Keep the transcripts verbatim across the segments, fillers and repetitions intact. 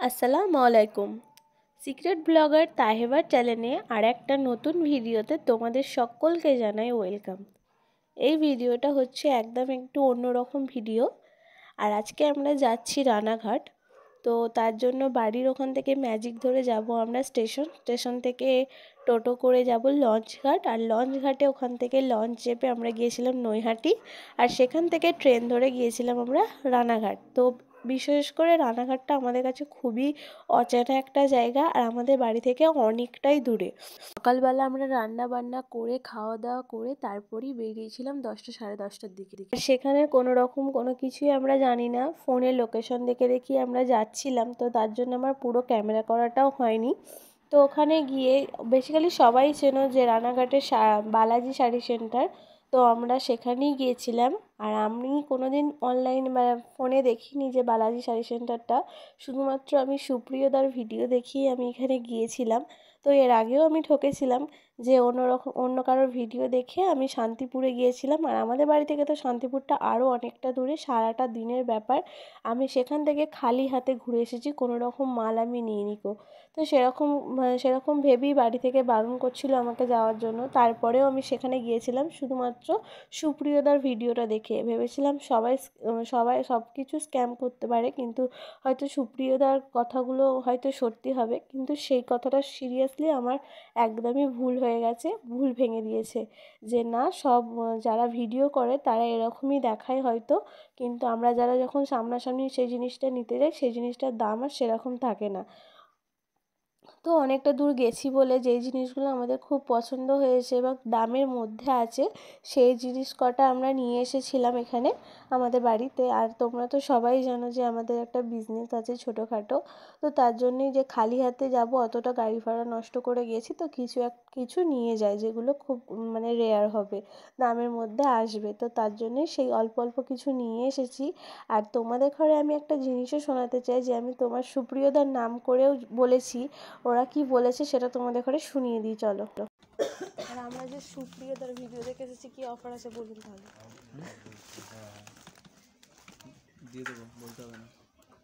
আসসালামু আলাইকুম। Secret blogger তাহেবার চ্যানেলে আর একটা নতুন ভিডিওতে তোমাদের সকলকে জানাই ওয়েলকাম। এই ভিডিওটা হচ্ছে একদম একটু অন্যরকম ভিডিও। আর আজকে আমরা যাচ্ছি রানাঘাট। তো তার জন্য বাড়ির ওখান থেকে ম্যাজিক ধরে যাব আমরা স্টেশন স্টেশন থেকে টোটো করে যাব লঞ্চ ঘাট, আর লঞ্চ ঘাটে ওখান থেকে লঞ্চ চেপে আমরা গিয়েছিলাম নৈহাটি, আর সেখান থেকে ট্রেন ধরে গিয়েছিলাম আমরা রানাঘাট। তো বিশেষ করে রানাঘাটটা আমাদের কাছে খুবই অচেনা একটা জায়গা, আর আমাদের বাড়ি থেকে অনেকটাই দূরে। সকালবেলা আমরা রান্না বান্না করে খাওয়া দাওয়া করে তারপরেই বেরিয়েছিলাম দশটা সাড়ে দশটার দিকে দিকে সেখানে কোনো রকম কোনো কিছুই আমরা জানি না, ফোনে লোকেশন দেখে দেখি আমরা যাচ্ছিলাম। তো তার জন্য আমার পুরো ক্যামেরা করাটাও হয়নি। তো ওখানে গিয়ে বেসিক্যালি সবাই চেনো যে রানাঘাটের বালাজি শাড়ি সেন্টার, তো আমরা সেখানেই গিয়েছিলাম। আর আমি কোনোদিন অনলাইন বা ফোনে দেখিনি যে বালাজি শাড়ি সেন্টারটা, শুধুমাত্র আমি সুপ্রিয়দার ভিডিও দেখিয়ে আমি এখানে গিয়েছিলাম। তো এর আগেও আমি ঠকেছিলাম যে অন্য রকম অন্য কারোর ভিডিও দেখে আমি শান্তিপুরে গিয়েছিলাম, আর আমাদের বাড়ি থেকে তো শান্তিপুরটা আরও অনেকটা দূরে, সারাটা দিনের ব্যাপার। আমি সেখান থেকে খালি হাতে ঘুরে এসেছি, কোনো রকম মাল আমি নিইনি কো। তো সেরকম সেরকম ভেবেই বাড়ি থেকে বারণ করছিল আমাকে যাওয়ার জন্য, তারপরেও আমি সেখানে গিয়েছিলাম শুধুমাত্র সুপ্রিয়দার ভিডিওটা দেখে। ভেবেছিলাম সবাই সবাই সব কিছু স্ক্যাম করতে পারে, কিন্তু হয়তো সুপ্রিয়দার কথাগুলো হয়তো সত্যি হবে, কিন্তু সেই কথাটা সিরিয়াসলি আমার একদমই ভুল হয়ে গেছে, ভুল ভেঙে দিয়েছে যে না, সব যারা ভিডিও করে তারা এরকমই দেখায় হয়তো, কিন্তু আমরা যারা যখন সামনাসামনি সেই জিনিসটা নিতে যাই সেই জিনিসটার দাম আর সেরকম থাকে না। তো অনেকটা দূর গেছি বলে যেই জিনিসগুলো আমাদের খুব পছন্দ হয়েছে এবং দামের মধ্যে আছে সেই জিনিস কটা আমরা নিয়ে এসেছিলাম এখানে আমাদের বাড়িতে। আর তোমরা তো সবাই জানো যে আমাদের একটা বিজনেস আছে ছোটোখাটো, তো তার জন্যই যে খালি হাতে যাব অতটা গাড়ি ভাড়া নষ্ট করে গেছি, তো কিছু এক কিছু নিয়ে যায় যেগুলো খুব মানে রেয়ার হবে, দামের মধ্যে আসবে, তো তার জন্যই সেই অল্প অল্প কিছু নিয়ে এসেছি। আর তোমাদের ঘরে আমি একটা জিনিসও শোনাতে চাই যে আমি তোমার সুপ্রিয়দার নাম করেও বলেছি, ওরা কি বলেছে সেটা তোমাদের ঘরে শুনিয়ে দিই চলো। আর আমরা যে সুপ্রিয়দার ভিডিও দেখে এসেছি, কি অফার আছে বলুন তাহলে। দিয়ে দেবো, বলতে হবে না।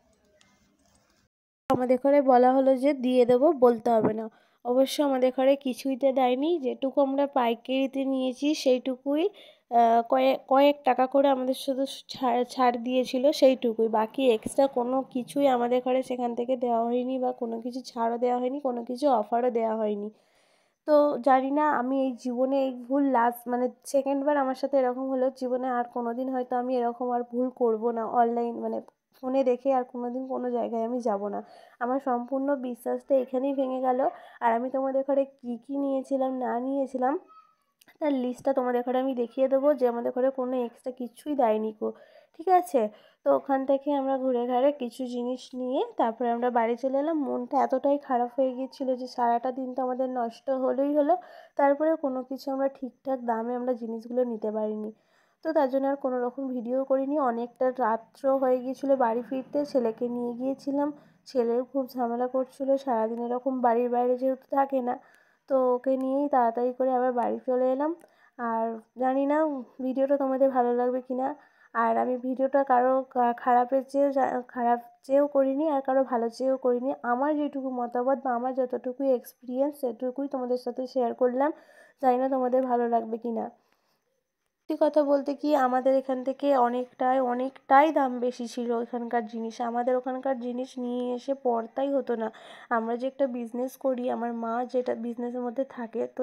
আমাদের ঘরে বলা হলো যে দিয়ে দেবো, বলতে হবে না। অবশ্য আমাদের ঘরে কিছুইতে দেয়নি, যেটুকু আমরা পাইকারিতে নিয়েছি সেইটুকুই কয়েক কয়েক টাকা করে আমাদের শুধু ছাড় ছাড় দিয়েছিল সেইটুকুই, বাকি এক্সট্রা কোনো কিছুই আমাদের ঘরে সেখান থেকে দেওয়া হয়নি, বা কোনো কিছু ছাড়ও দেওয়া হয়নি, কোনো কিছু অফারও দেওয়া হয়নি। তো জানি না, আমি এই জীবনে এই ভুল লাস্ট মানে সেকেন্ডবার আমার সাথে এরকম হলো, জীবনে আর কোনো দিন হয়তো আমি এরকম আর ভুল করব না, অনলাইন মানে ফোনে দেখে আর কোনো দিন কোনো জায়গায় আমি যাব না। আমার সম্পূর্ণ বিশ্বাসটা এখানেই ভেঙে গেল। আর আমি তোমাদের ঘরে কী কী নিয়েছিলাম না নিয়েছিলাম তার লিস্টটা তোমাদের ঘরে আমি দেখিয়ে দেবো, যে আমাদের ঘরে কোনো এক্সট্রা কিছুই দেয়নি কো, ঠিক আছে। তো ওখান থেকে আমরা ঘুরে ঘাড়ে কিছু জিনিস নিয়ে তারপরে আমরা বাড়ি চলে এলাম। মনটা এতটাই খারাপ হয়ে গিয়েছিলো যে সারাটা দিন তো আমাদের নষ্ট হলোই হলো, তারপরে কোনো কিছু আমরা ঠিকঠাক দামে আমরা জিনিসগুলো নিতে পারিনি। তো তার জন্য আর কোনো রকম ভিডিও করিনি। অনেকটা রাত্র হয়ে গিয়েছিলো বাড়ি ফিরতে, ছেলেকে নিয়ে গিয়েছিলাম, ছেলেও খুব ঝামেলা করছিলো সারাদিন, এরকম বাড়ির বাইরে যেহেতু থাকে না, তো ওকে নিয়েই তাড়াতাড়ি করে আবার বাড়ি চলে এলাম। আর জানি না ভিডিওটা তোমাদের ভালো লাগবে কি না। আর আমি ভিডিওটা কারো খারাপের চেয়েও খারাপ চেয়েও করিনি, আর কারো ভালো চেয়েও করিনি। আমার যেটুকু মতামত বা আমার যতটুকুই এক্সপিরিয়েন্স সেটুকুই তোমাদের সাথে শেয়ার করলাম, জানি না তোমাদের ভালো লাগবে কি না। সত্যি কথা বলতে কি, আমাদের এখান থেকে অনেকটাই অনেকটাই দাম বেশি ছিল এখানকার জিনিস। আমাদের ওখানকার জিনিস নিয়ে এসে পড়তাই হতো না। আমরা যে একটা বিজনেস করি, আমার মা যেটা বিজনেসের মধ্যে থাকে, তো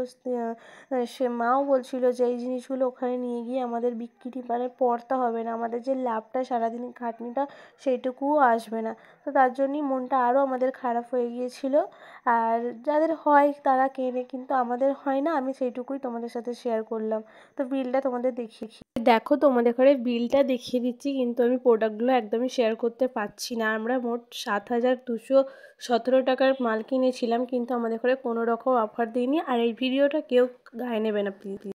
সে মাও বলছিল যে এই জিনিসগুলো ওখানে নিয়ে গিয়ে আমাদের বিক্রি মানে পড়তে হবে না, আমাদের যে লাভটা সারাদিন খাটনিটা সেইটুকুও আসবে না। তো তার জন্যই মনটা আরও আমাদের খারাপ হয়ে গিয়েছিল। আর যাদের হয় তারা কেনে, কিন্তু আমাদের হয় না, আমি সেইটুকুই তোমাদের সাথে শেয়ার করলাম। তো বিলটা তোমাদের দেখিয়ে দেখো, তোমাদের ঘরে বিলটা দেখিয়ে দিচ্ছি, কিন্তু আমি প্রোডাক্টগুলো একদমই শেয়ার করতে পারছি না। আমরা মোট সাত হাজার দুশো সতেরো টাকার মাল কিনেছিলাম, কিন্তু আমাদের ঘরে কোনো রকম অফার দিইনি। আর এই ভিডিওটা কেউ গায়ে নেবে না প্লিজ।